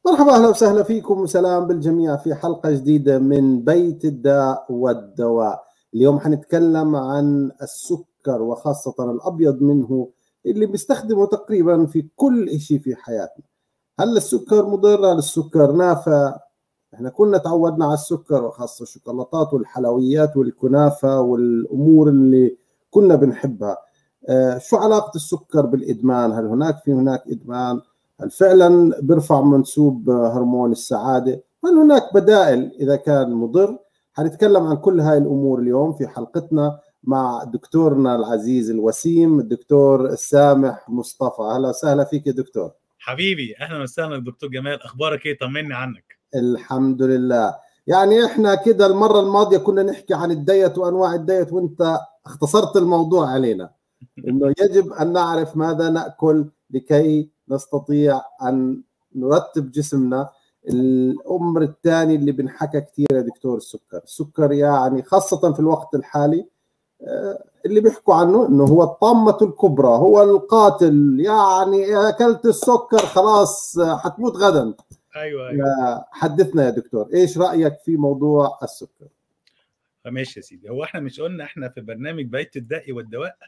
مرحبا، أهلا وسهلا فيكم وسلام بالجميع في حلقة جديدة من بيت الداء والدواء. اليوم حنتكلم عن السكر وخاصة الأبيض منه اللي بيستخدمه تقريبا في كل شيء في حياتنا. هل السكر مضر؟ هل السكر نافع؟ احنا كنا تعودنا على السكر وخاصة الشوكولاتات والحلويات والكنافة والأمور اللي كنا بنحبها. شو علاقة السكر بالإدمان؟ هل هناك إدمان؟ هل فعلا بيرفع منسوب هرمون السعادة؟ هل هناك بدائل إذا كان مضر؟ حنتكلم عن كل هاي الأمور اليوم في حلقتنا مع دكتورنا العزيز الوسيم الدكتور سامح مصطفى. أهلا وسهلا فيك يا دكتور. حبيبي اهلا وسهلا دكتور جمال، اخبارك ايه؟ طمني عنك. الحمد لله. يعني احنا كده المرة الماضية كنا نحكي عن الديت وانواع الديت وانت اختصرت الموضوع علينا، انه يجب ان نعرف ماذا ناكل لكي نستطيع ان نرتب جسمنا. الامر الثاني اللي بنحكى كثير يا دكتور السكر يعني خاصة في الوقت الحالي اللي بيحكوا عنه انه هو الطامة الكبرى، هو القاتل. يعني اكلت السكر خلاص حتموت غدا. ايوه حدثنا يا دكتور، ايش رأيك في موضوع السكر؟ ماشي يا سيدي. هو احنا مش قلنا احنا في برنامج بيت الداء والدواء؟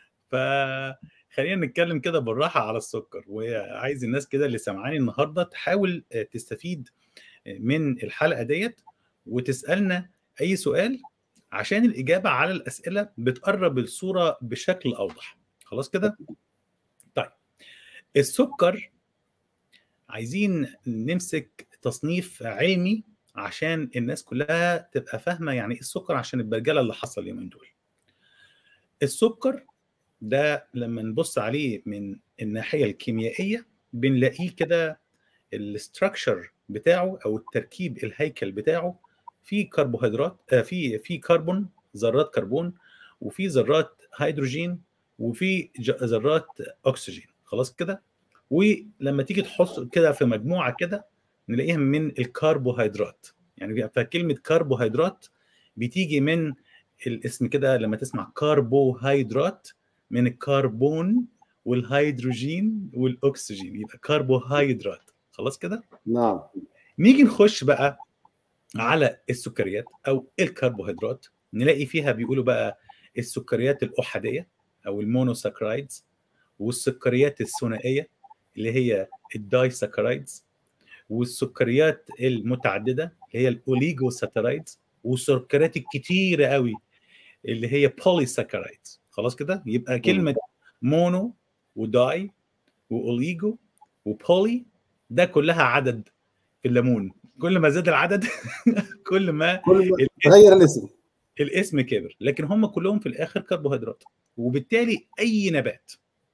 فخلينا نتكلم كده بالراحه على السكر، وعايز الناس كده اللي سامعاني النهارده تحاول تستفيد من الحلقه ديت وتسالنا اي سؤال، عشان الاجابه على الاسئله بتقرب الصوره بشكل اوضح. خلاص كده؟ طيب، السكر عايزين نمسك تصنيف علمي عشان الناس كلها تبقى فاهمه يعني ايه السكر، عشان البرجله اللي حصل اليومين دول. السكر ده لما نبص عليه من الناحيه الكيميائيه بنلاقيه كده الاستراكشر بتاعه او التركيب الهيكل بتاعه في كربوهيدرات، في كربون، ذرات كربون، وفي ذرات هيدروجين، وفي ذرات اكسجين. خلاص كده؟ ولما تيجي تحط كده في مجموعه كده نلاقيها من الكربوهيدرات. يعني فكلمه كربوهيدرات بتيجي من الاسم كده، لما تسمع كربوهيدرات من الكربون والهيدروجين والاكسجين يبقى كربوهيدرات. خلاص كده؟ نعم. نيجي نخش بقى على السكريات او الكربوهيدرات، نلاقي فيها بيقولوا بقى السكريات الاحاديه او المونوساكرايدز، والسكريات الثنائيه اللي هي الدايساكرايدز، والسكريات المتعدده اللي هي الاوليجوساكرايدز، والسكريات الكتيره قوي اللي هي بوليساكرايدز. خلاص كده؟ يبقى كلمه مونو وداي واوليجو وبولي ده كلها عدد في الليمون. كل ما زاد العدد كل ما كل ما تغير الاسم. الاسم كبر، لكن هم كلهم في الاخر كربوهيدرات. وبالتالي اي نبات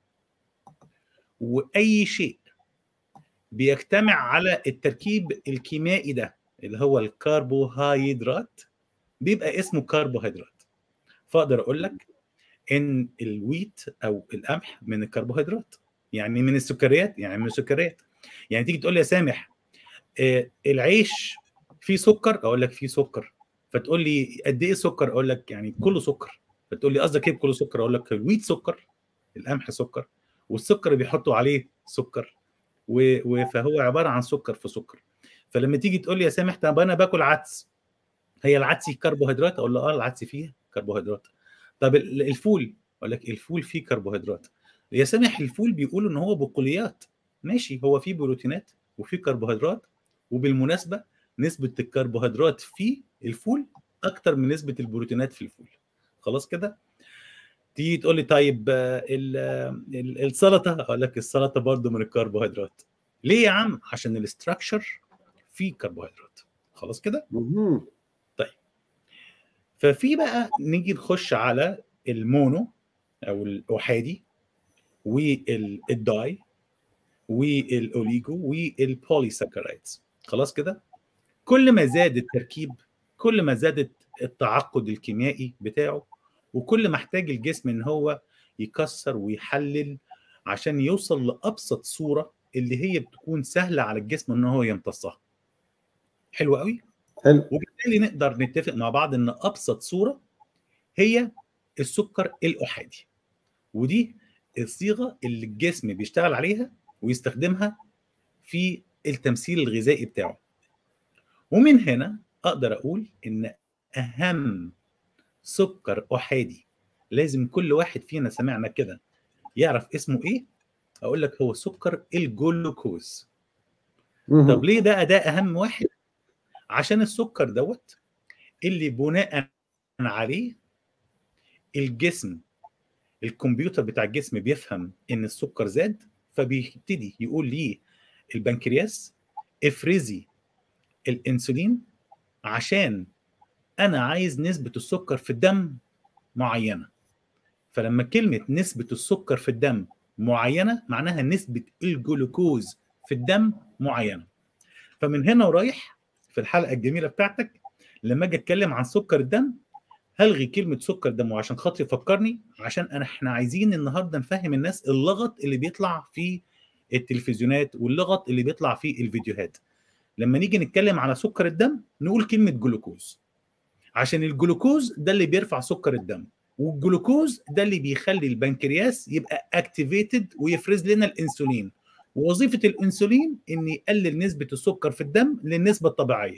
واي شيء بيجتمع على التركيب الكيميائي ده اللي هو الكربوهيدرات بيبقى اسمه كربوهيدرات. فاقدر اقول لك ان الويت او القمح من الكربوهيدرات، يعني من السكريات، يعني من السكريات. يعني تيجي تقول لي يا سامح العيش فيه سكر، اقول لك فيه سكر. فتقول لي قد ايه سكر؟ اقول لك يعني كله سكر. فتقول لي قصدك ايه بكله سكر؟ اقول لك الويت سكر، القمح سكر، والسكر اللي بيحطوا عليه سكر، فهو عباره عن سكر في سكر. فلما تيجي تقول لي يا سامح طب انا باكل عدس، هي العدس فيه كربوهيدرات؟ اقول له اه العدس فيه كربوهيدرات. طب الفول، اقول لك الفول فيه كربوهيدرات. يا سامح الفول بيقولوا ان هو بقوليات. ماشي، هو فيه بروتينات وفيه كربوهيدرات، وبالمناسبه نسبه الكربوهيدرات في الفول اكتر من نسبه البروتينات في الفول. خلاص كده؟ تيجي تقول لي طيب السلطه، اقول لك السلطه برضو من الكربوهيدرات. ليه يا عم؟ عشان الاستراكشر فيه كربوهيدرات. خلاص كده؟ طيب، ففي بقى نيجي نخش على المونو او الاحادي والداي والاوليجو والبوليساكرايدز. خلاص كده؟ كل ما زاد التركيب كل ما زادت التعقد الكيميائي بتاعه، وكل ما احتاج الجسم ان هو يكسر ويحلل عشان يوصل لابسط صوره اللي هي بتكون سهله على الجسم ان هو يمتصها. حلو قوي. حلو. وبالتالي نقدر نتفق مع بعض ان ابسط صوره هي السكر الاحادي، ودي الصيغه اللي الجسم بيشتغل عليها ويستخدمها في التمثيل الغذائي بتاعه. ومن هنا اقدر اقول ان اهم سكر احادي لازم كل واحد فينا سمعنا كده يعرف اسمه ايه، اقول لك هو سكر الجلوكوز. طب ليه ده اهم واحد؟ عشان السكر دوت اللي بناء عليه الجسم، الكمبيوتر بتاع الجسم بيفهم ان السكر زاد، فبيبتدي يقول ليه البنكرياس افرزي الانسولين عشان انا عايز نسبة السكر في الدم معينة. فلما كلمة نسبة السكر في الدم معينة معناها نسبة الجلوكوز في الدم معينة. فمن هنا ورايح في الحلقة الجميلة بتاعتك لما اجي اتكلم عن سكر الدم هلغي كلمة سكر دم، وعشان خاطر يفكرني، عشان احنا عايزين النهارده نفهم الناس اللغط اللي بيطلع في التلفزيونات واللغط اللي بيطلع في الفيديوهات. لما نيجي نتكلم على سكر الدم نقول كلمة جلوكوز، عشان الجلوكوز ده اللي بيرفع سكر الدم، والجلوكوز ده اللي بيخلي البنكرياس يبقى اكتيفيتد ويفرز لنا الانسولين، ووظيفة الانسولين ان يقلل نسبة السكر في الدم للنسبة الطبيعية.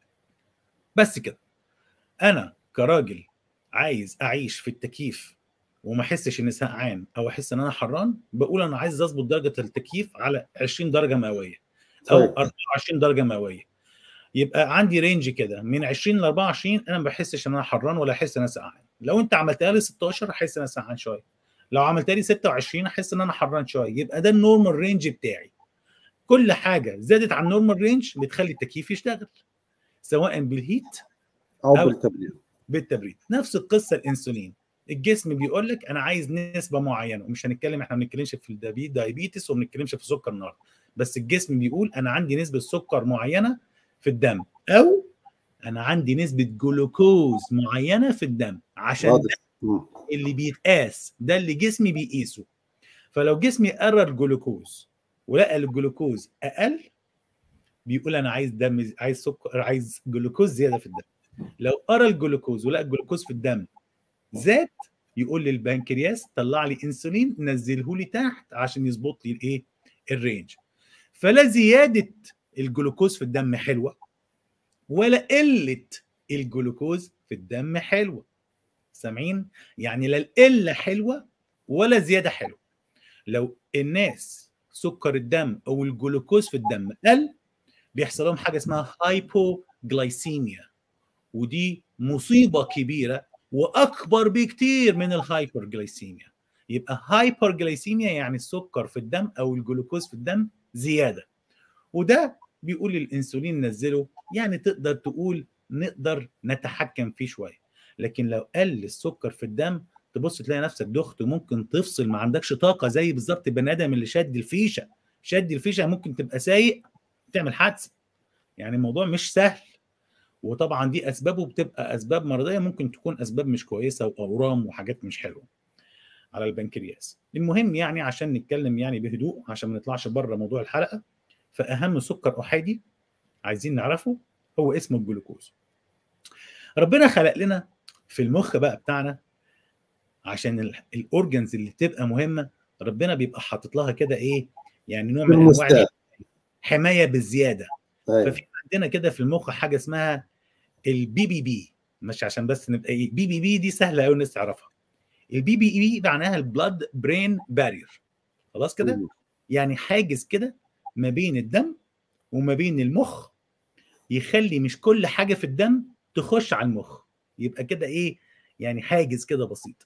بس كده. انا كراجل عايز اعيش في التكييف وما احسش اني سقعان او احس ان انا حران، بقول انا عايز اظبط درجه التكييف على 20 درجه مئويه او 24 درجه مئويه. يبقى عندي رينج كده من 20 ل 24، انا ما بحسش ان انا حران ولا احس ان انا سقعان. لو انت عملتها لي 16 احس ان انا سقعان شويه، لو عملتها لي 26 احس ان انا حران شويه. يبقى ده النورمال رينج بتاعي. كل حاجه زادت عن النورمال رينج بتخلي التكييف يشتغل، سواء بالهيت او بالتبريد. نفس القصه الانسولين، الجسم بيقول لك انا عايز نسبه معينه، ومش هنتكلم، احنا ما بنتكلمش في الدايبيتس وما بنتكلمش في سكر النهارده، بس الجسم بيقول انا عندي نسبه سكر معينه في الدم، او انا عندي نسبه جلوكوز معينه في الدم، عشان ده اللي بيتقاس، ده اللي جسمي بيقيسه. فلو جسمي قرر الجلوكوز ولقى الجلوكوز اقل، بيقول انا عايز دم، عايز سكر، عايز جلوكوز زياده في الدم. لو قرا الجلوكوز ولقى الجلوكوز في الدم زاد، يقول للبنكرياس طلع لي انسولين نزله لي تحت عشان يظبط لي الايه الرينج. فلا زياده الجلوكوز في الدم حلوه ولا قله الجلوكوز في الدم حلوه. سامعين؟ يعني لا القله حلوه ولا زياده حلوه. لو الناس سكر الدم او الجلوكوز في الدم قل، بيحصل لهم حاجه اسمها هايبوغلايسيميا، ودي مصيبه كبيره واكبر بكتير من الهايبرجلايسيميا. يبقى هايبرجلايسيميا يعني السكر في الدم او الجلوكوز في الدم زياده، وده بيقول الانسولين نزله، يعني تقدر تقول نقدر نتحكم فيه شويه. لكن لو قل السكر في الدم تبص تلاقي نفسك دخت وممكن تفصل، ما عندكش طاقه، زي بالظبط البني ادم اللي شد الفيشه ممكن تبقى سايق تعمل حادثه. يعني الموضوع مش سهل، وطبعا دي اسبابه بتبقى اسباب مرضيه، ممكن تكون اسباب مش كويسه واورام وحاجات مش حلوه على البنكرياس. المهم يعني عشان نتكلم يعني بهدوء عشان ما نطلعش بره موضوع الحلقه، فاهم سكر احادي عايزين نعرفه هو اسمه الجلوكوز. ربنا خلق لنا في المخ بقى بتاعنا عشان الاورجنز اللي بتبقى مهمه، ربنا بيبقى حاطط لها كده ايه، يعني نوع من انواع حمايه بالزياده. ففي عندنا كده في المخ حاجه اسمها البي بي بي، مش عشان بس نبقى ايه، بي بي بي دي سهله قوي الناس تعرفها. البي بي بي معناها البلاد برين بارير، خلاص كده، يعني حاجز كده ما بين الدم وما بين المخ، يخلي مش كل حاجه في الدم تخش على المخ، يبقى كده ايه، يعني حاجز كده بسيط.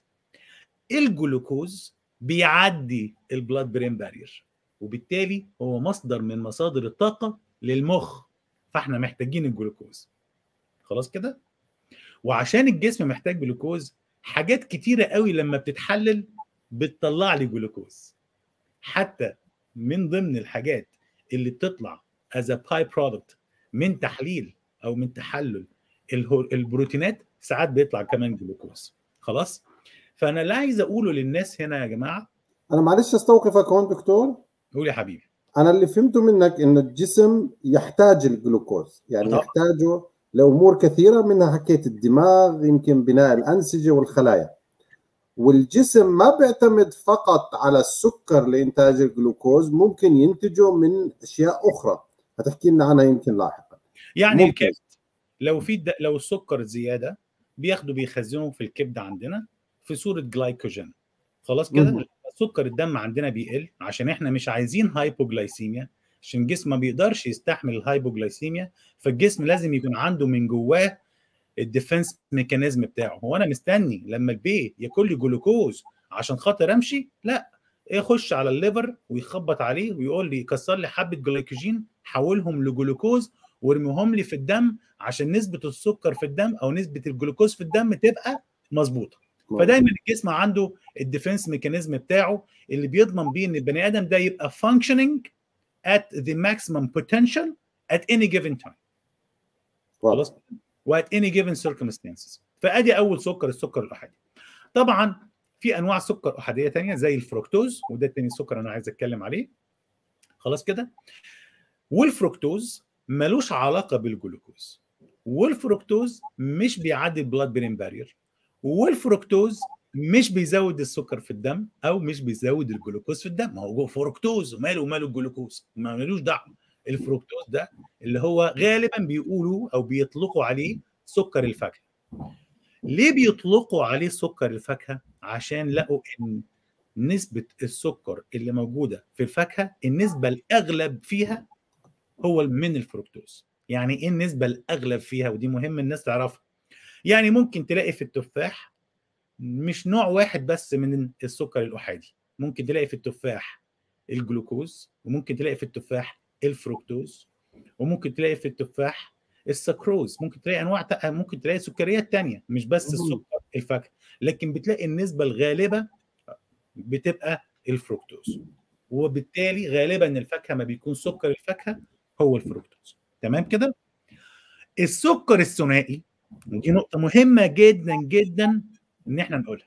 الجلوكوز بيعدي البلاد برين بارير، وبالتالي هو مصدر من مصادر الطاقه للمخ، فاحنا محتاجين الجلوكوز، خلاص كده. وعشان الجسم محتاج جلوكوز، حاجات كتيره قوي لما بتتحلل بتطلع لي جلوكوز. حتى من ضمن الحاجات اللي بتطلع as a byproduct من تحليل او من تحلل البروتينات ساعات بيطلع كمان جلوكوز، خلاص. فانا اللي عايز اقوله للناس هنا يا جماعه، انا معلش استوقفك هون دكتور. قول يا حبيبي. انا اللي فهمته منك انه الجسم يحتاج الجلوكوز، يعني يحتاجه لامور كثيره، منها حكيت الدماغ، يمكن بناء الانسجه والخلايا، والجسم ما بيعتمد فقط على السكر لإنتاج الجلوكوز، ممكن ينتجه من أشياء أخرى. هتحكي لنا عنها يمكن لاحقا. يعني الكبد لو السكر زياده بيخزنه في الكبد عندنا في صوره جلايكوجين. خلاص كده سكر الدم عندنا بيقل عشان احنا مش عايزين هايبوجلايسيميا، عشان الجسم ما بيقدرش يستحمل الهايبوجلايسيميا، فالجسم لازم يكون عنده من جواه الديفنس ميكانيزم بتاعه. هو انا مستني لما البي ياكل لي جلوكوز عشان خاطر امشي؟ لا، يخش على الليفر ويخبط عليه ويقول لي كسر لي حبه جلايكوجين، حولهم لجلوكوز وارميهم لي في الدم عشان نسبه السكر في الدم او نسبه الجلوكوز في الدم تبقى مظبوطه. فدايما الجسم عنده الديفنس ميكانيزم بتاعه اللي بيضمن بيه ان البني ادم ده يبقى functioning at the maximum potential at any given time. خلاص؟ وات any given circumstances. فادي اول سكر، السكر الاحادي. طبعا في انواع سكر احاديه ثانيه زي الفركتوز، وده تاني سكر انا عايز اتكلم عليه. خلاص كده. والفركتوز ملوش علاقه بالجلوكوز، والفركتوز مش بيعدي البلاد برين بارير، والفركتوز مش بيزود السكر في الدم او مش بيزود الجلوكوز في الدم. هو فركتوز وماله الجلوكوز، ما ملوش دعوه. الفركتوز ده اللي هو غالبا بيقولوا او بيطلقوا عليه سكر الفاكهه. ليه بيطلقوا عليه سكر الفاكهه؟ عشان لقوا ان نسبه السكر اللي موجوده في الفاكهه النسبه الاغلب فيها هو من الفركتوز. يعني ايه النسبه الاغلب فيها؟ ودي مهم الناس تعرفها. يعني ممكن تلاقي في التفاح مش نوع واحد بس من السكر الاحادي، ممكن تلاقي في التفاح الجلوكوز، وممكن تلاقي في التفاح الفركتوز، وممكن تلاقي في التفاح السكروز، ممكن تلاقي انواع ممكن تلاقي سكريات تانية مش بس السكر الفاكهه، لكن بتلاقي النسبه الغالبه بتبقى الفركتوز. وبالتالي غالبا الفاكهه ما بيكون سكر الفاكهه هو الفركتوز. تمام كده؟ السكر الثنائي، ودي نقطه مهمه جدا جدا ان احنا نقولها.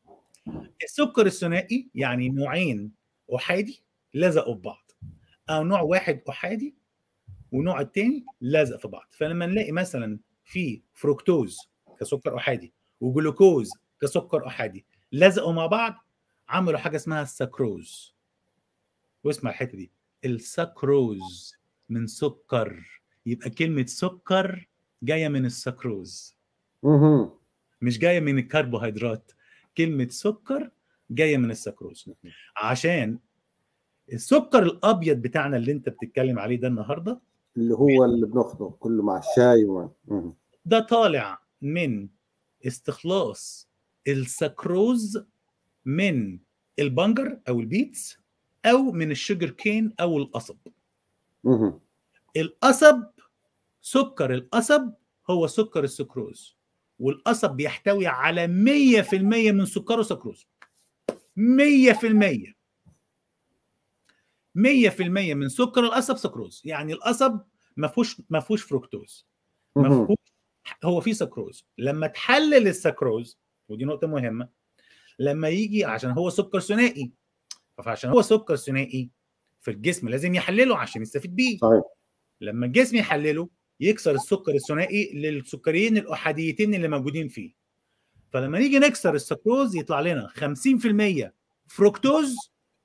السكر الثنائي يعني نوعين احادي لزقوا في بعض، او نوع واحد احادي ونوع الثاني لازق في بعض. فلما نلاقي مثلا في فركتوز كسكر احادي وجلوكوز كسكر احادي لزقوا مع بعض، عملوا حاجه اسمها السكروز. واسمع الحته دي، السكروز من سكر، يبقى كلمه سكر جايه من السكروز مش جايه من الكربوهيدرات. كلمه سكر جايه من السكروز. عشان السكر الابيض بتاعنا اللي انت بتتكلم عليه ده النهارده، اللي هو اللي بناخده كله مع الشاي ده طالع من استخلاص السكروز من البنجر او البيتس او من الشجر كين او القصب. القصب، سكر القصب هو سكر السكروز، والقصب بيحتوي على 100% من سكره سكروز. 100% من سكر القصب سكروز. يعني القصب ما فيهوش فركتوز، ما فيهوش، هو فيه سكروز. لما تحلل السكروز، ودي نقطه مهمه، لما يجي عشان هو سكر ثنائي، فعشان هو سكر ثنائي في الجسم لازم يحلله عشان يستفيد بيه. صحيح. لما الجسم يحلله يكسر السكر الثنائي للسكريين الاحاديتين اللي موجودين فيه. فلما نيجي نكسر السكروز يطلع لنا 50% فركتوز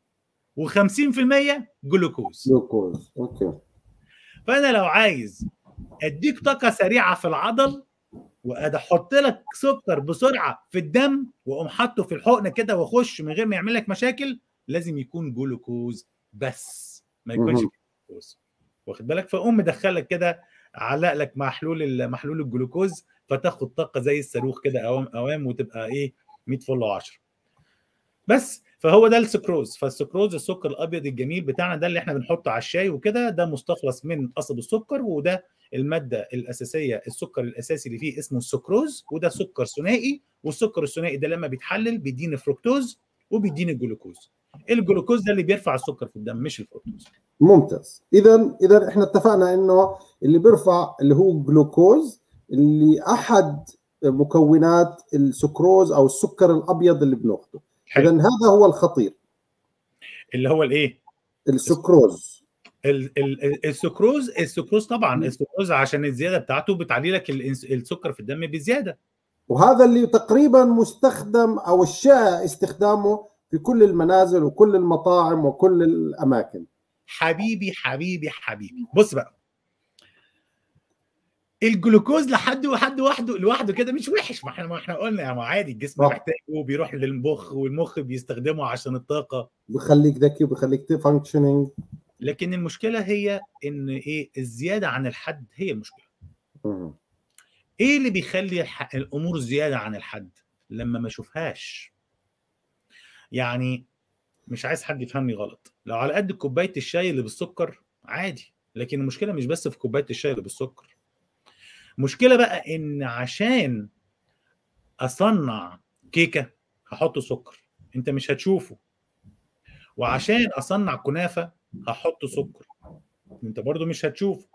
و50% جلوكوز. اوكي. فانا لو عايز اديك طاقه سريعه في العضل واحط لك سكر بسرعه في الدم واقوم حاطه في الحقن كده واخش من غير ما يعمل لك مشاكل، لازم يكون جلوكوز بس، ما يكونش جلوكوز. واخد بالك؟ فاقوم مدخلك كده، علق لك محلول الجلوكوز، فتاخد طاقه زي الصاروخ كده اوام وتبقى ايه 100 فل و10 بس. فهو ده السكروز. فالسكروز السكر الابيض الجميل بتاعنا ده اللي احنا بنحطه على الشاي وكده، ده مستخلص من قصب السكر، وده الماده الاساسيه، السكر الاساسي اللي فيه اسمه السكروز، وده سكر ثنائي. والسكر الثنائي ده لما بيتحلل بيديني فركتوز وبيديني جلوكوز. الجلوكوز ده اللي بيرفع السكر في الدم مش الفركتوز. ممتاز. اذا احنا اتفقنا انه اللي بيرفع اللي هو جلوكوز، اللي احد مكونات السكروز او السكر الابيض اللي بناخده. اذا هذا هو الخطير اللي هو الايه؟ السكروز. السكروز طبعا السكروز عشان الزياده بتاعته بتعلي لك السكر في الدم بزياده، وهذا اللي تقريبا مستخدم او الشائع استخدامه في كل المنازل وكل المطاعم وكل الاماكن. حبيبي حبيبي حبيبي، بص بقى، الجلوكوز حد لوحده كده مش وحش، ما احنا قلنا يعني عادي، الجسم محتاجه وبيروح للمخ، والمخ بيستخدمه عشان الطاقه، بخليك ذكي وبخليك فانكشنينج. لكن المشكله هي ان ايه؟ الزياده عن الحد هي المشكله. ايه اللي بيخلي الامور زياده عن الحد؟ لما ما اشوفهاش. يعني مش عايز حد يفهمني غلط، لو على قد كوبايه الشاي اللي بالسكر عادي، لكن المشكله مش بس في كوبايه الشاي اللي بالسكر. مشكله بقى ان عشان اصنع كيكه هحط سكر، انت مش هتشوفه، وعشان اصنع كنافه هحط سكر، انت برضو مش هتشوفه،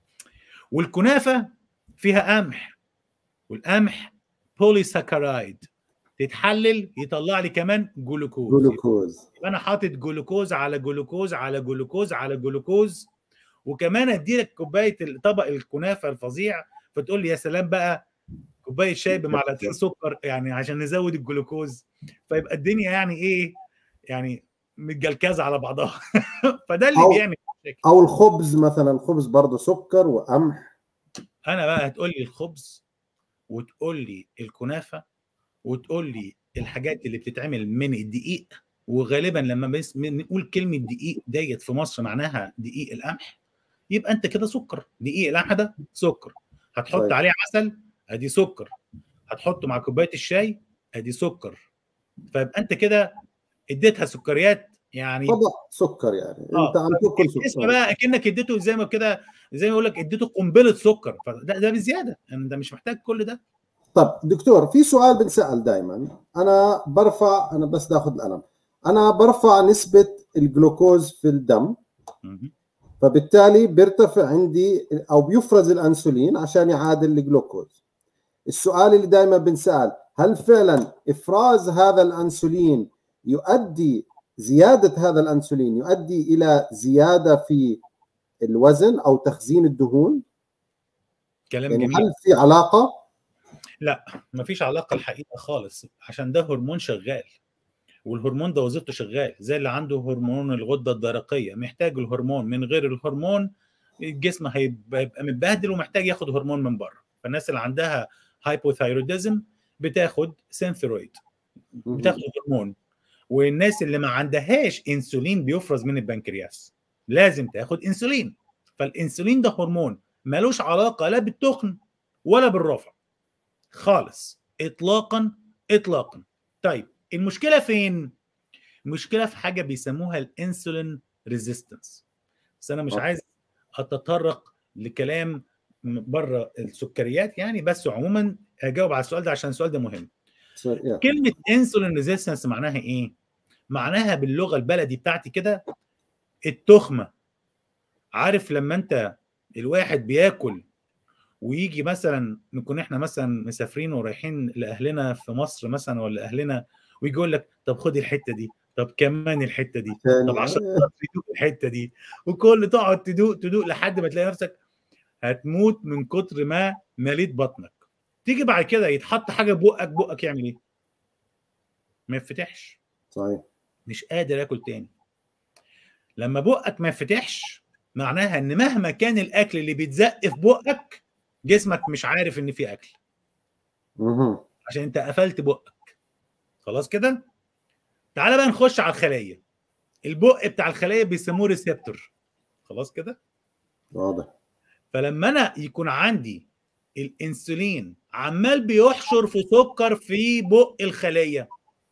والكنافه فيها قمح، والقمح بوليساكرايد، تتحلل يطلع لي كمان جلوكوز، يبقى انا حاطط جلوكوز على جلوكوز على جلوكوز على جلوكوز، وكمان ادي لك كوبايه طبق الكنافه الفظيع، فتقول لي يا سلام بقى كوبايه شاي بمعلقتين سكر يعني عشان نزود الجلوكوز، فيبقى الدنيا يعني ايه؟ يعني متجلكزه على بعضها. فده اللي بيعمل مشاكل. او الخبز مثلا، الخبز برضه سكر وقمح. انا بقى هتقول لي الخبز، وتقول لي الكنافه، وتقول لي الحاجات اللي بتتعمل من الدقيق، وغالبا لما نقول كلمه دقيق ديت في مصر معناها دقيق القمح، يبقى انت كده سكر. دقيق القمح ده سكر، هتحط صحيح. عليه عسل ادي سكر، هتحطه مع كوبايه الشاي ادي سكر، فيبقى انت كده اديتها سكريات يعني طبق سكر، يعني انت عم تاكل اسمه سكر بقى اكنك اديته زي ما كده، زي ما يقول لك اديته قنبله سكر، فده بزياده، يعني ده مش محتاج كل ده. طب دكتور، في سؤال بنسأل دائما، انا بس ناخذ القلم، انا برفع نسبة الجلوكوز في الدم، فبالتالي بيرتفع عندي او بيفرز الانسولين عشان يعادل الجلوكوز. السؤال اللي دائما بنسأل، هل فعلا افراز هذا الانسولين زيادة هذا الانسولين يؤدي الى زيادة في الوزن او تخزين الدهون؟ كلام يعني جميل. هل في علاقة؟ لا، مفيش علاقه الحقيقه خالص، عشان ده هرمون شغال، والهرمون ده وظيفته شغال، زي اللي عنده هرمون الغده الدرقيه محتاج الهرمون، من غير الهرمون الجسم هيبقى متبهدل ومحتاج ياخد هرمون من بره. فالناس اللي عندها هايبوثايروديزم بتاخد سينثرويد، بتاخد هرمون، والناس اللي ما عندهاش انسولين بيفرز من البنكرياس لازم تاخد انسولين. فالانسولين ده هرمون ملوش علاقه لا بالتخن ولا بالرفع خالص، اطلاقا اطلاقا. طيب المشكله فين؟ المشكله في حاجه بيسموها الانسولين ريزيستنس، بس انا مش عايز اتطرق لكلام بره السكريات يعني، بس عموما هجاوب على السؤال ده عشان السؤال ده مهم. كلمه انسولين ريزيستنس معناها ايه؟ معناها باللغه البلدي بتاعتي كده التخمه. عارف لما انت الواحد بياكل ويجي مثلا نكون احنا مثلا مسافرين ورايحين لاهلنا في مصر مثلا ولا اهلنا، ويجي يقول لك طب خد الحته دي، طب كمان الحته دي، طب عشان تدوق الحته دي، وكل تقعد تدوق لحد ما تلاقي نفسك هتموت من كتر ما مليت بطنك. تيجي بعد كده يتحط حاجه بقك يعمل ايه؟ ما يفتحش. صحيح. مش قادر اكل تاني. لما بقك ما يفتحش معناها ان مهما كان الاكل اللي بيتزق في بقك جسمك مش عارف ان في اكل، عشان انت قفلت بقك. خلاص كده. تعال بقى نخش على الخليه. البق بتاع الخليه بيسموه ريسبتور. خلاص كده. واضح. فلما انا يكون عندي الانسولين عمال بيحشر في سكر في بق الخليه،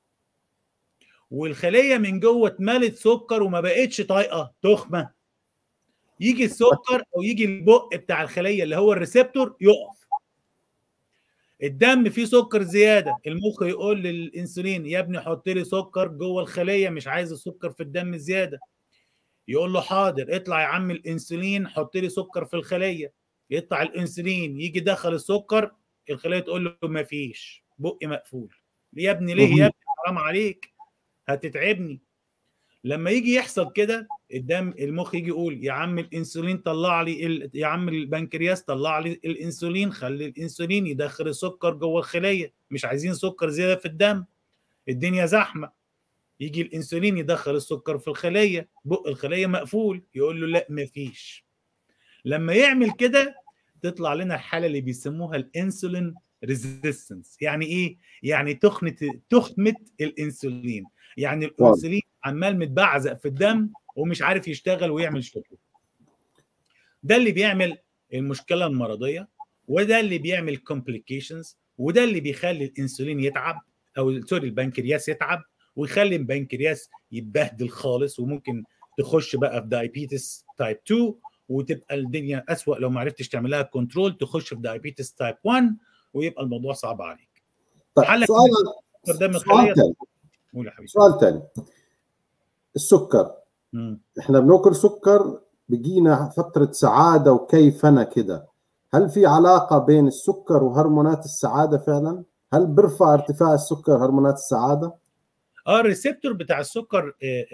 والخليه من جوه اتملت سكر وما بقتش طايقه تخمه، يجي السكر او يجي البق بتاع الخليه اللي هو الريسبتور يقف. الدم فيه سكر زياده، المخ يقول للانسولين يا ابني حط لي سكر جوه الخليه، مش عايز السكر في الدم زياده. يقول له حاضر، اطلع يا عم الانسولين حط لي سكر في الخليه. يطلع الانسولين يجي دخل السكر، الخليه تقول له ما فيش، بقي مقفول. يا ابني ليه يا ابني؟ حرام عليك هتتعبني. لما يجي يحصل كده الدم المخ يجي يقول يا عم الانسولين طلع لي يا عم البنكرياس طلع لي الانسولين، خلي الانسولين يدخل السكر جوه الخليه، مش عايزين سكر زياده في الدم، الدنيا زحمه. يجي الانسولين يدخل السكر في الخليه، بق الخليه مقفول، يقول له لا مفيش. لما يعمل كده تطلع لنا الحاله اللي بيسموها الانسولين ريزيستنس. يعني ايه؟ يعني تخمه الانسولين، يعني الانسولين عمال متبعزق في الدم ومش عارف يشتغل ويعمل شغله. ده اللي بيعمل المشكله المرضيه، وده اللي بيعمل كومبليكيشنز، وده اللي بيخلي الانسولين يتعب، او سوري البنكرياس يتعب، ويخلي البنكرياس يتبهدل خالص، وممكن تخش بقى في دايابيتس تايب 2، وتبقى الدنيا اسوأ لو ما عرفتش تعملها كنترول، تخش في دايابيتس تايب 1، ويبقى الموضوع صعب عليك. طيب سؤال ثاني. السكر، احنا بناكل سكر بيجينا فترة سعادة وكيفنا كده، هل في علاقة بين السكر وهرمونات السعادة فعلا؟ هل بيرفع ارتفاع السكر هرمونات السعادة؟ الريسبتور بتاع السكر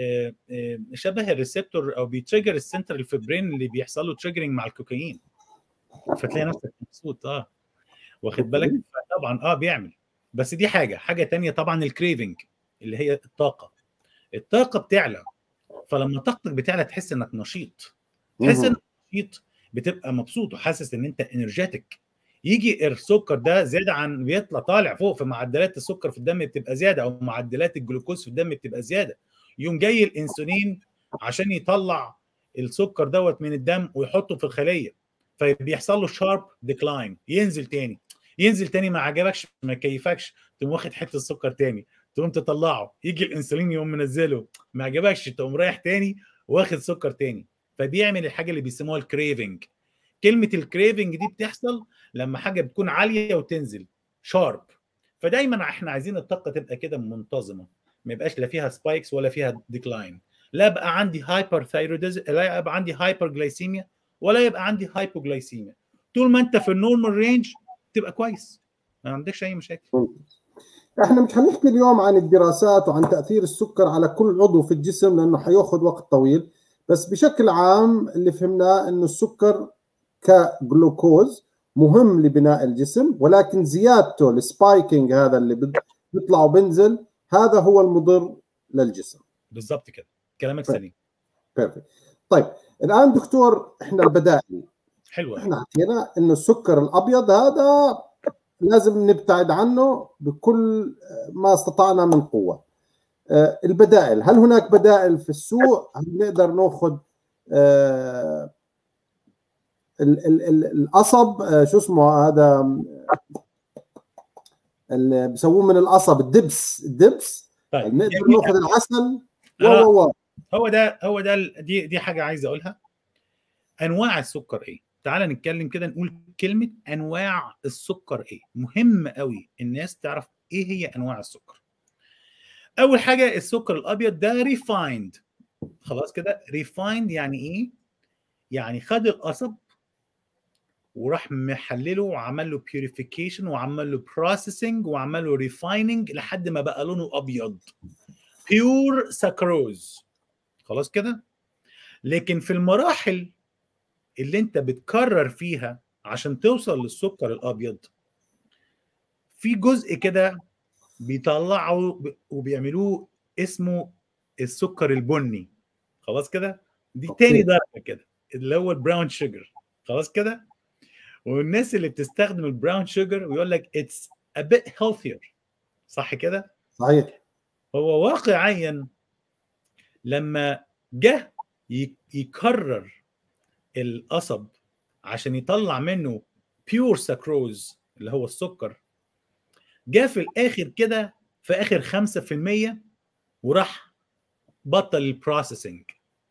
شبه الريسبتور او بيتريجر السنترال فيبرين اللي بيحصل له تريجرنج مع الكوكايين، فتلاقي نفسك مبسوط. واخد بالك؟ طبعا بيعمل. بس دي حاجه تانية طبعا، الكريفنج اللي هي الطاقه بتعلى، فلما طاقتك بتعلى تحس انك نشيط، تحس انك نشيط، بتبقى مبسوط وحاسس ان انت انرجيتك. يجي السكر ده زياده عن بيطلع طالع فوق، في معدلات السكر في الدم بتبقى زياده، او معدلات الجلوكوز في الدم بتبقى زياده، يوم جاي الانسولين عشان يطلع السكر دوت من الدم ويحطه في الخليه، فبيحصل له شارب ديكلاين، ينزل تاني، ما عجبكش ما كيفكش، تقوم واخد حته السكر تاني، تقوم تطلعه، يجي الانسولين يقوم منزله، ما عجبكش تقوم رايح تاني واخد سكر تاني، فبيعمل الحاجه اللي بيسموها الكريفنج. كلمه الكريفنج دي بتحصل لما حاجه بتكون عاليه وتنزل شارب، فدايما احنا عايزين الطاقه تبقى كده منتظمه، ما يبقاش لا فيها سبايكس ولا فيها ديكلاين، لا يبقى عندي هايبر ثايروديزم، لا يبقى عندي هايبر جلايسيميا، ولا يبقى عندي هايبوجلايسيميا. طول ما انت في النورمال رينج تبقى كويس، ما عندكش اي مشاكل. احنا مش هنحكي اليوم عن الدراسات وعن تاثير السكر على كل عضو في الجسم لانه حياخذ وقت طويل، بس بشكل عام اللي فهمناه انه السكر كجلوكوز مهم لبناء الجسم، ولكن زيادته السبايكينج هذا اللي بيطلع وبنزل هذا هو المضر للجسم. بالضبط كده، كلامك سليم. بيرفكت. طيب الان دكتور، احنا البدائل حلوه، احنا حكينا انه السكر الابيض هذا لازم نبتعد عنه بكل ما استطعنا من قوه. البدائل، هل هناك بدائل في السوق؟ هل نقدر ناخذ القصب، شو اسمه هذا اللي بيسووه من القصب، الدبس. طيب نقدر ناخذ العسل هو ده دي حاجه عايز اقولها. انواع السكر ايه؟ تعال نتكلم كده، نقول كلمه انواع السكر ايه. مهم قوي الناس تعرف ايه هي انواع السكر. اول حاجه السكر الابيض ده ريفايند، خلاص كده. ريفايند يعني ايه؟ يعني خد القصب وراح محلله وعمل له بيوريفيكيشن وعمل له بروسيسنج وعمل له ريفايننج لحد ما بقى لونه ابيض، بيور ساكروز، خلاص كده. لكن في المراحل اللي انت بتكرر فيها عشان توصل للسكر الابيض، في جزء كده بيطلعوا وبيعملوه اسمه السكر البني، خلاص كده. دي تاني درجه كده، اللي هو البراون شوجر، خلاص كده. والناس اللي بتستخدم البراون شوجر ويقول لك اتس a bit healthier، صح كده؟ صحيح. هو واقعيا لما جه يكرر القصب عشان يطلع منه بيور ساكروز اللي هو السكر، جاء في الاخر كده في اخر 5% وراح بطل البروسيسنج،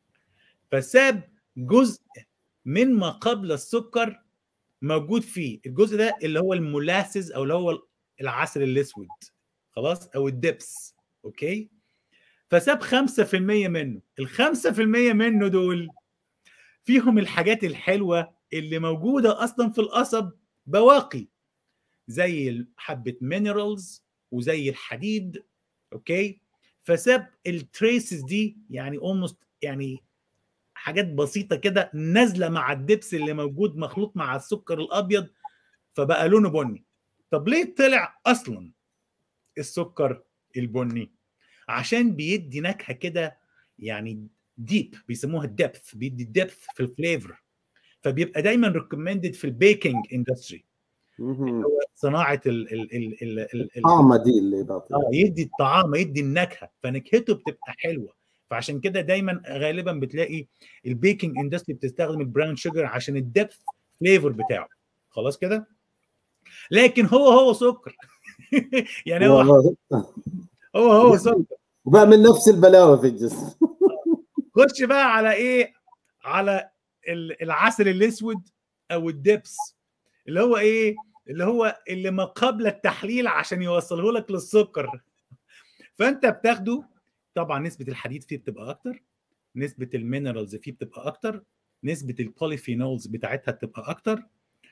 فساب جزء من ما قبل السكر موجود فيه. الجزء ده اللي هو المولاسز او اللي هو العسل الاسود، خلاص، او الدبس، اوكي. فساب 5% منه. ال5% منه دول فيهم الحاجات الحلوه اللي موجوده اصلا في القصب بواقي، زي حبه مينرالز وزي الحديد، اوكي. فساب التريسز دي، يعني اولموست يعني حاجات بسيطه كده نازله مع الدبس اللي موجود مخلوط مع السكر الابيض، فبقى لونه بني. طب ليه طلع اصلا السكر البني؟ عشان بيدي نكهه كده يعني ديب، بيسموها الدبث، بيدي دبث في الفليفر. فبيبقى دايما ريكومندد في البيكنج اندستري، هو صناعه الطعمه دي اللي بعطيها. يدي الطعام، يدي النكهه، فنكهته بتبقى حلوه. فعشان كده دايما غالبا بتلاقي البيكنج اندستري بتستخدم البراون شوجر عشان الدبث فليفر بتاعه. خلاص كده. لكن هو سكر يعني هو سكر، وبعمل نفس البلاوه في الجسم. خش بقى على ايه؟ على العسل الاسود او الدبس، اللي هو ايه؟ اللي ما قبل التحليل عشان يوصله لك للسكر. فانت بتاخده، طبعا نسبه الحديد فيه بتبقى اكتر، نسبه المينرالز فيه بتبقى اكتر، نسبه البوليفينولز بتاعتها بتبقى اكتر،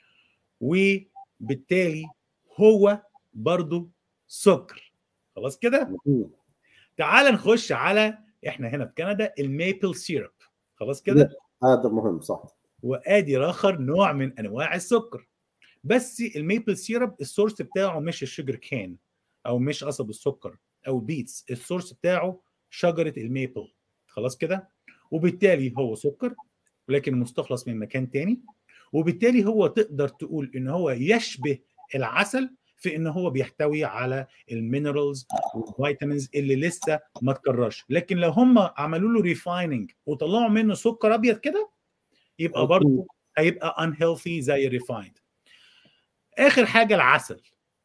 وبالتالي هو برضو سكر. خلاص كده. تعال نخش على، احنا هنا في كندا، الميبل سيرب. خلاص كده. هذا مهم صح. وادي اخر نوع من انواع السكر. بس الميبل سيرب السورس بتاعه مش الشجر كان، او مش قصب السكر او بيتس، السورس بتاعه شجره الميبل. خلاص كده. وبالتالي هو سكر ولكن مستخلص من مكان تاني، وبالتالي هو تقدر تقول ان هو يشبه العسل في ان هو بيحتوي على المينرالز والفيتامينز اللي لسه ما تكررش. لكن لو هم عملوا له ريفايننج وطلعوا منه سكر ابيض كده، يبقى برضه هيبقى unhealthy زي الريفايند. اخر حاجه العسل.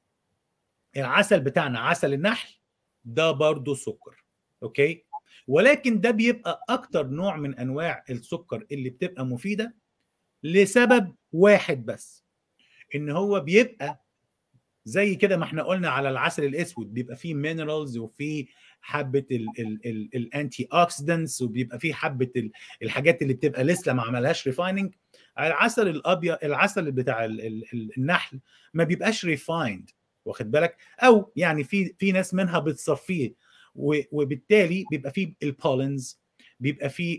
العسل بتاعنا عسل النحل ده برضه سكر، اوكي؟ ولكن ده بيبقى اكتر نوع من انواع السكر اللي بتبقى مفيده لسبب واحد بس، ان هو بيبقى زي كده ما احنا قلنا على العسل الاسود بيبقى فيه مينرالز وفيه حبه الانتي اوكسيدنتس، وبيبقى فيه حبه الحاجات اللي بتبقى لسه ما عملهاش ريفايننج. العسل الابيض، العسل بتاع النحل ما بيبقاش ريفايند، واخد بالك؟ او يعني في ناس منها بتصفيه، وبالتالي بيبقى فيه البولنز، بيبقى فيه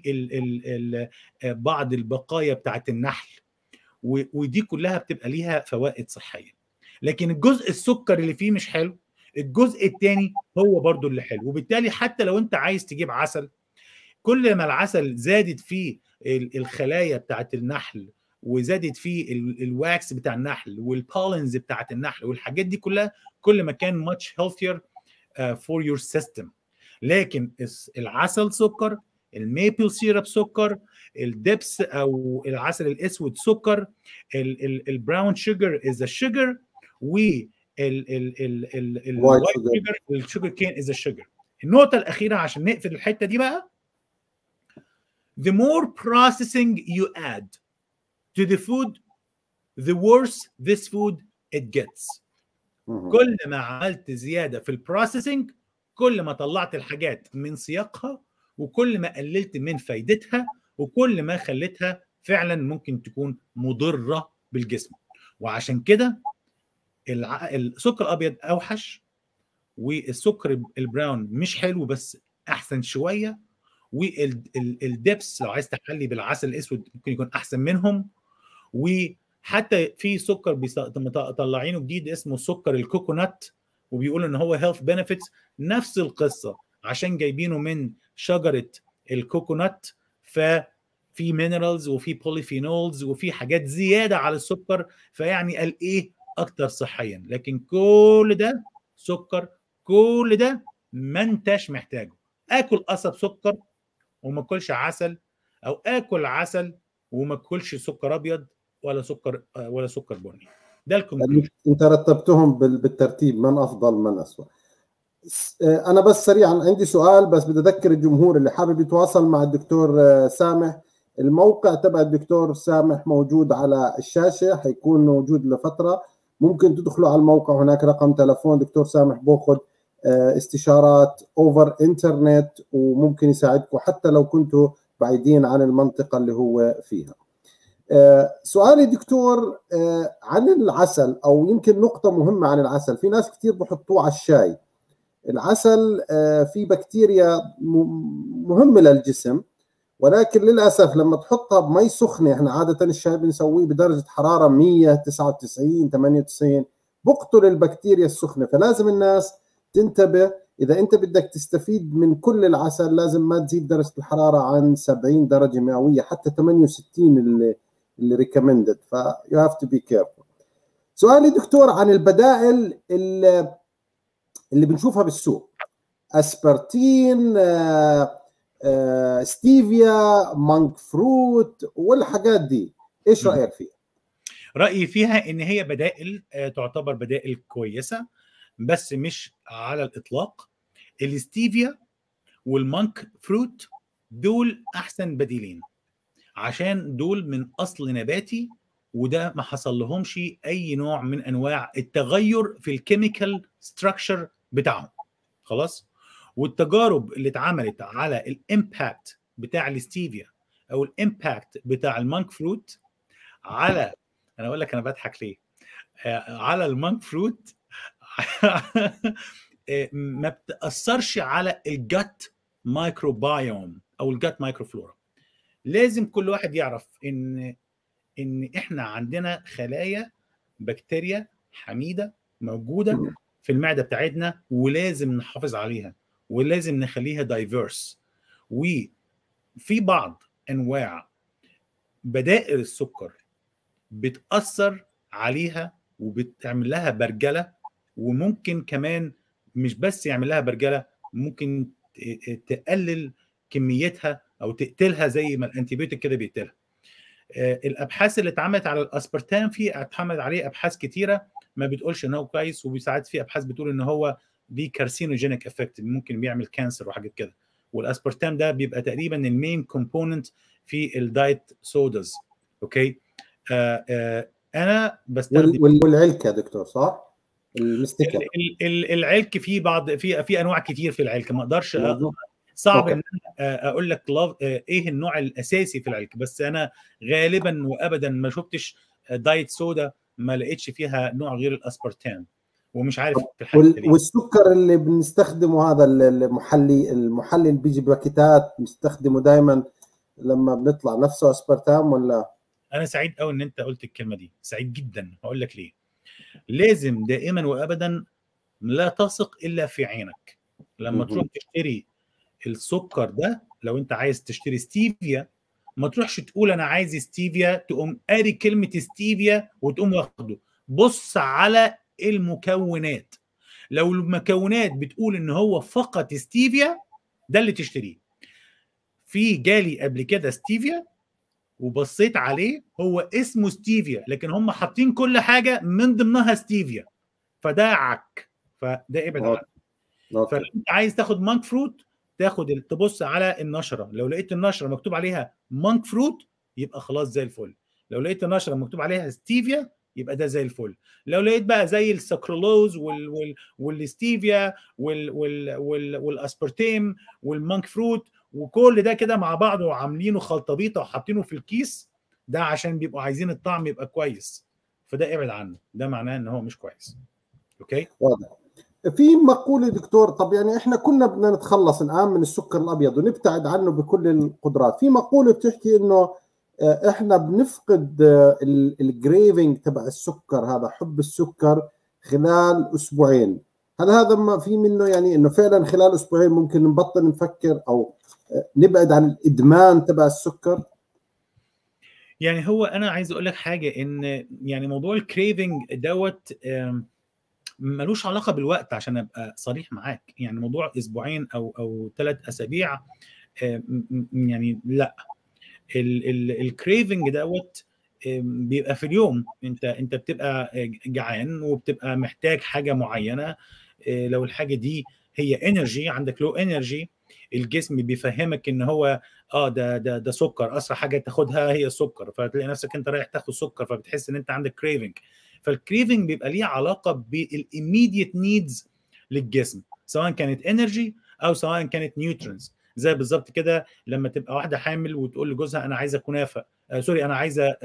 بعض البقايا بتاعت النحل، ودي كلها بتبقى ليها فوائد صحيه. لكن الجزء السكر اللي فيه مش حلو، الجزء الثاني هو برضو اللي حلو. وبالتالي حتى لو انت عايز تجيب عسل، كل ما العسل زادت فيه الخلايا بتاعت النحل، وزادت فيه الواكس بتاع النحل والبولنز بتاعت النحل والحاجات دي كلها، كل ما كان much healthier for your system. لكن العسل سكر، الميبل سيرب سكر، الدبس او العسل الاسود سكر، البراون شوجر از ا شوجر، والوايت شوجر الشوجر كين از ا شوجر. النقطه الاخيره عشان نقفل الحته دي بقى، the more processing you add to the food the worse this food it gets. كل ما عملت زياده في البروسيسنج، كل ما طلعت الحاجات من سياقها، وكل ما قللت من فايدتها، وكل ما خليتها فعلا ممكن تكون مضره بالجسم. وعشان كده السكر الابيض اوحش، والسكر البراون مش حلو بس احسن شويه، والدبس لو عايز تحلي بالعسل الاسود ممكن يكون احسن منهم. وحتى في سكر مطلعينه جديد اسمه سكر الكوكونات، وبيقولوا ان هو هيلث بنفيتس، نفس القصه عشان جايبينه من شجره الكوكونات، ففي مينرالز وفي بوليفينولز وفي حاجات زياده على السكر، فيعني قال ايه اكتر صحيا. لكن كل ده سكر، كل ده ما انتش محتاجه. اكل قصب سكر وما اكلش عسل، او اكل عسل وما اكلش سكر ابيض ولا سكر بني. ده الكونكلوجن. انت رتبتهم بالترتيب، من افضل من اسوء. انا بس سريعا عندي سؤال، بس بدي اذكر الجمهور اللي حابب يتواصل مع الدكتور سامح، الموقع تبع الدكتور سامح موجود على الشاشه، حيكون موجود لفتره، ممكن تدخلوا على الموقع، هناك رقم تلفون. دكتور سامح باخذ استشارات اوفر انترنت، وممكن يساعدكم حتى لو كنتوا بعيدين عن المنطقه اللي هو فيها. سؤالي دكتور عن العسل، او يمكن نقطه مهمه عن العسل. في ناس كثير بحطوه على الشاي. العسل فيه بكتيريا مهمه للجسم، ولكن للاسف لما تحطها بمي سخنه، احنا عاده الشاي بنسويه بدرجه حراره 199 98، بقتل البكتيريا السخنه. فلازم الناس تنتبه اذا انت بدك تستفيد من كل العسل لازم ما تزيد درجه الحراره عن 70 درجه مئويه، حتى 68 اللي ريكومندد، ف يو هاف تو بي كيرفول. سؤالي دكتور عن البدائل اللي بنشوفها بالسوق، اسبرتين، ستيفيا، مانك فروت والحاجات دي، ايش رايك فيها؟ رايي فيها ان هي بدائل تعتبر بدائل كويسه، بس مش على الاطلاق. الستيفيا والمانك فروت دول احسن بديلين، عشان دول من اصل نباتي، وده ما حصل لهمش اي نوع من انواع التغير في الكيميكال ستراكشر بتاعهم خلاص. والتجارب اللي اتعملت على الامباكت بتاع الستيفيا او الامباكت بتاع المانك فروت على، انا اقول لك انا بضحك ليه، على المانك فروت ما بتاثرش على الجت مايكروبايوم او الجت مايكروفلورا. لازم كل واحد يعرف ان احنا عندنا خلايا بكتيريا حميده موجوده في المعده بتاعتنا، ولازم نحافظ عليها ولازم نخليها دايفيرس. وفي بعض انواع بدائل السكر بتاثر عليها وبتعمل لها برجله، وممكن كمان مش بس يعمل لها برجله، ممكن تقلل كميتها او تقتلها زي ما الانتيبيوتيك كده بيقتلها. الابحاث اللي اتعملت على الاسبرتام، في اتعمل عليه ابحاث كتيره ما بتقولش ان هو كويس، وساعات في ابحاث بتقول ان هو دي كارسينوجينيك افكت، ممكن بيعمل كانسر وحاجات كده. والاسبرتام ده بيبقى تقريبا المين كومبوننت في الدايت سوداز. اوكي. انا بستخدم والعلك يا دكتور صح؟ المستكر العلك في بعض، في انواع كتير في العلك، ما اقدرش صعب أوكي. ان انا اقول لك ايه النوع الاساسي في العلك، بس انا غالبا وابدا ما شفتش دايت سودا ما لقيتش فيها نوع غير الاسبرتام، ومش عارف في الحقيقه ليه. والسكر اللي بنستخدمه هذا المحلي اللي بيجي باكيتات بنستخدمه دائما لما بنطلع، نفسه اسبرتام ولا؟ انا سعيد قوي ان انت قلت الكلمه دي، سعيد جدا. هقول لك ليه. لازم دائما وابدا لا تثق الا في عينك. لما تروح تشتري السكر ده، لو انت عايز تشتري ستيفيا، ما تروحش تقول انا عايز ستيفيا تقوم قاري كلمه ستيفيا وتقوم واخده. بص على المكونات، لو المكونات بتقول ان هو فقط ستيفيا ده اللي تشتريه. في جالي قبل كده ستيفيا وبصيت عليه هو اسمه ستيفيا، لكن هم حاطين كل حاجه من ضمنها ستيفيا، فده عك، فده ابعد عنه. فلو انت عايز تاخد مانك فروت، تبص على النشره، لو لقيت النشره مكتوب عليها مانك فروت يبقى خلاص زي الفل. لو لقيت النشره مكتوب عليها ستيفيا يبقى ده زي الفل. لو لقيت بقى زي السكرولوز والستيفيا والاسبرتيم والمانك فروت وكل ده كده مع بعض وعاملينه خلطبيطه وحاطينه في الكيس، ده عشان بيبقوا عايزين الطعم يبقى كويس، فده ابعد عنه، ده معناه ان هو مش كويس. اوكي، واضح. في مقولة دكتور، طب يعني احنا كنا بدنا نتخلص الآن من السكر الأبيض ونبتعد عنه بكل القدرات. في مقولة بتحكي إنه احنا بنفقد الجريفنج تبع السكر، هذا حب السكر، خلال أسبوعين. هل هذا ما في منه يعني إنه فعلا خلال أسبوعين ممكن نبطل نفكر أو نبعد عن الإدمان تبع السكر؟ يعني هو أنا عايز أقول لك حاجة، إن يعني موضوع الكريفنج دوت ملوش علاقه بالوقت، عشان ابقى صريح معاك. يعني موضوع اسبوعين او 3 اسابيع يعني لا. الكريفنج دوت بيبقى في اليوم، انت بتبقى جعان وبتبقى محتاج حاجه معينه. لو الحاجه دي هي انرجي، عندك لو انرجي، الجسم بيفهمك ان هو ده سكر، اسرع حاجه تاخدها هي السكر، فتلاقي نفسك انت رايح تاخد سكر، فبتحس ان انت عندك كريفنج. فالكريفنج بيبقى ليه علاقه بالإيميديت نيدز للجسم، سواء كانت انرجي او سواء كانت نيوترينز. زي بالظبط كده لما تبقى واحده حامل وتقول لجوزها انا عايزه كنافه، سوري انا عايزه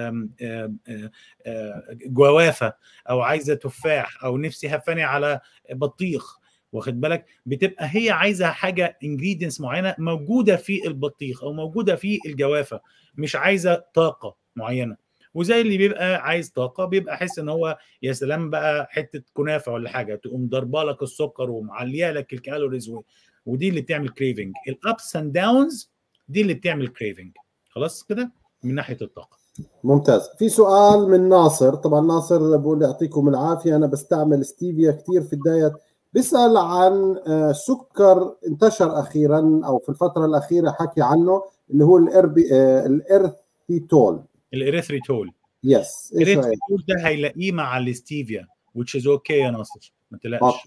جوافه، او عايزه تفاح، او نفسي هفاني على بطيخ، واخد بالك؟ بتبقى هي عايزه حاجه انجريدينتس معينه موجوده في البطيخ او موجوده في الجوافه، مش عايزه طاقه معينه. وزي اللي بيبقى عايز طاقه بيبقى حس ان هو يا سلام بقى حته كنافه ولا حاجه تقوم ضربه لك السكر ومعليه لك الكالوريز ودي اللي بتعمل كريفنج. الابس اند داونز دي اللي بتعمل كريفنج. خلاص كده من ناحيه الطاقه. ممتاز. في سؤال من ناصر، طبعا ناصر بقول يعطيكم العافيه، انا بستعمل ستيفيا كثير في الدايت، بيسال عن سكر انتشر اخيرا او في الفتره الاخيره حكي عنه اللي هو الارثيتول. الاريثريتول. يس، ايش رايك؟ الاريثريتول ده هيلاقيه مع الستيفيا which is okay يا ناصر، ما تقلقش.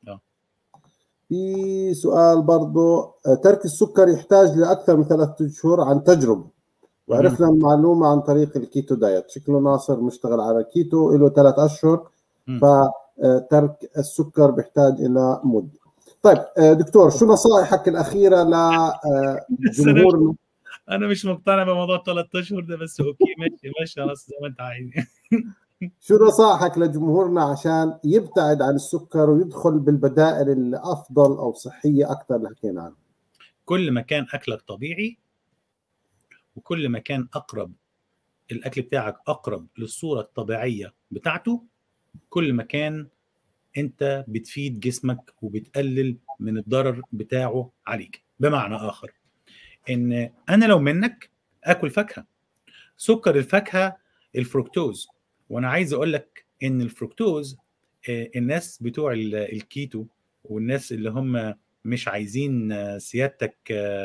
في سؤال برضه، ترك السكر يحتاج لاكثر من 3 شهور عن تجربه، وعرفنا المعلومه عن طريق الكيتو دايت. شكله ناصر مشتغل على الكيتو له 3 اشهر، فترك السكر بيحتاج الى مده. طيب دكتور، شو نصائحك الاخيره لجمهورنا؟ انا مش مقتنع بموضوع 3 اشهر ده، بس اوكي ماشي ماشي خلاص زي ما انت عايز. شو نصائحك لجمهورنا عشان يبتعد عن السكر ويدخل بالبدائل الافضل او صحيه اكثر اللي حكينا عنها؟ كل ما كان اكلك طبيعي وكل ما كان اقرب الاكل بتاعك اقرب للصوره الطبيعيه بتاعته، كل ما كان انت بتفيد جسمك وبتقلل من الضرر بتاعه عليك. بمعنى اخر ان انا لو منك اكل فاكهه، سكر الفاكهه الفركتوز، وانا عايز اقول لك ان الفركتوز الناس بتوع الكيتو والناس اللي هم مش عايزين سيادتك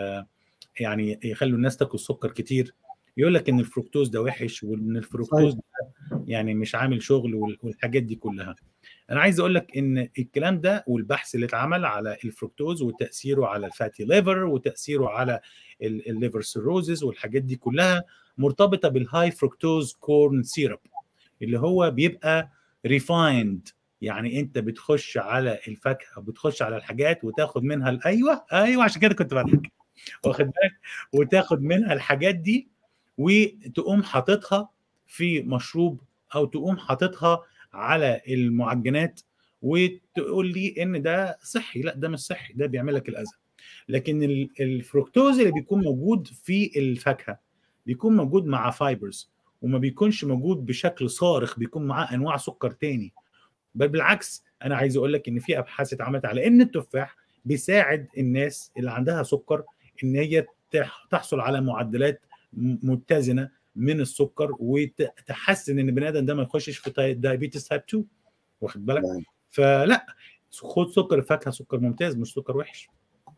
يعني يخلوا الناس تاكل سكر كتير، يقول لك ان الفركتوز ده وحش وان الفركتوز ده يعني مش عامل شغل والحاجات دي كلها. انا عايز اقول لك ان الكلام ده والبحث اللي اتعمل على الفركتوز وتاثيره على الفاتي ليفر وتاثيره على الليفر سيروزز والحاجات دي كلها مرتبطه بالهاي فركتوز كورن سيرب اللي هو بيبقى ريفايند. يعني انت بتخش على الفاكهه بتخش على الحاجات وتاخد منها ايوه عشان كده كنت بضحك واخد بالك، وتاخد منها الحاجات دي وتقوم حاططها في مشروب او تقوم حاططها على المعجنات وتقول لي ان ده صحي. لا ده مش صحي، ده بيعمل لك الاذى. لكن الفركتوز اللي بيكون موجود في الفاكهه بيكون موجود مع فايبرز وما بيكونش موجود بشكل صارخ، بيكون معاه انواع سكر تاني. بل بالعكس انا عايز اقول لك ان في ابحاث اتعملت على ان التفاح بيساعد الناس اللي عندها سكر ان هي تحصل على معدلات متزنه من السكر وتحسن ان البني ادم ده ما يخشش في دايابيتس تايب 2. واخد بالك؟ فلا، خد سكر الفاكهه سكر ممتاز مش سكر وحش.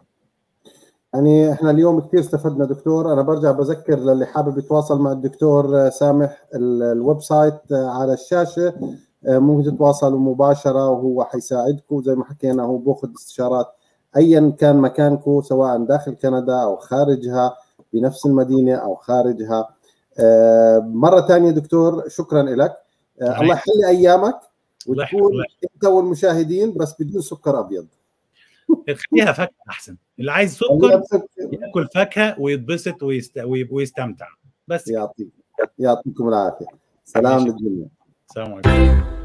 يعني احنا اليوم كثير استفدنا دكتور. انا برجع بذكر للي حابب يتواصل مع الدكتور سامح الويب سايت على الشاشه، ممكن تتواصلوا مباشره وهو حيساعدكم. زي ما حكينا هو باخذ استشارات ايا كان مكانكم سواء داخل كندا او خارجها، بنفس المدينه او خارجها. مره ثانيه دكتور شكرا لك، الله يحلي ايامك وتكون انت والمشاهدين بس بدون سكر ابيض. خليها فاكهه احسن، اللي عايز سكر ياكل فاكهه ويتبسط ويستمتع بس. يعطيكم العافيه. سلام للجميع. السلام عليكم.